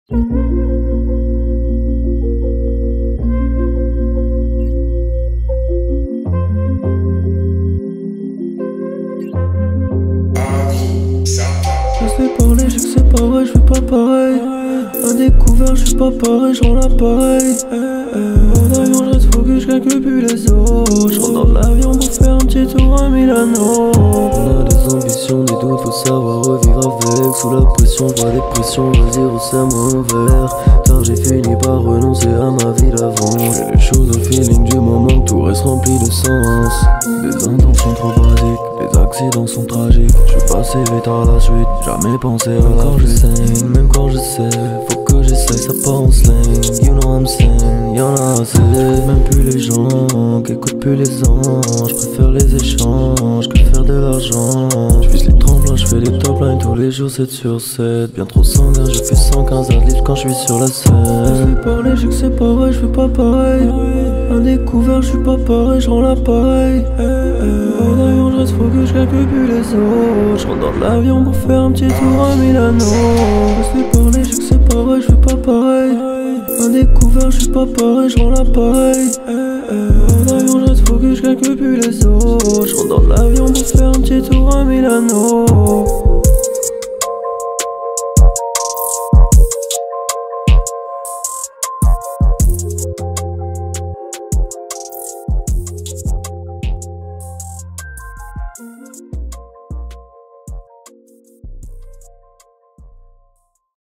Laisse-les parler, je sais que c'est pas vrai, je fais pas pareil. À découvert, je suis pas pareil, je rends l'appareil. En avion, je reste focus, je calcule plus les autres. Je rentre dans l'avion pour faire un petit tour à Milano. On a des ambitions, des doutes, faut savoir revivre avec. Sous la pression, je vois des pressions, vas-y resserre-moi un verre. Car j'ai fini par renoncer à ma vie d'avant. J'fais les choses au feeling du moment, tout reste rempli de sens. Des intentions trop basiques, les accidents sont tragiques. J'suis passé vite à la suite, jamais pensé à la quand j'essaye, même quand je sais, faut que j'essaye, ça part en slang. You know I'm saying, y'en a assez. Même plus les gens, qu'écoutent plus les anges. J'préfère les échanges que faire de l'argent. J'vise les tremplins, j'fais des top lines tous les jours 7 sur 7. Bien trop sanguin, je fais 115 litres quand j'suis sur la scène. Laisse-les parler, je sais que c'est pas vrai, je fais pas pareil. À découvert, je suis pas pareil, je rends l'appareil. En avion, je reste focus, je calcule plus les autres. Je rentre dans l'avion pour faire un petit tour à Milano. Laisse-les parler, je sais que c'est pas vrai, je fais pas pareil. À découvert, je suis pas pareil, je rends l'appareil. En avion, je reste focus, je calcule plus les autres. Je rentre dans l'avion pour faire un petit tour à Milano.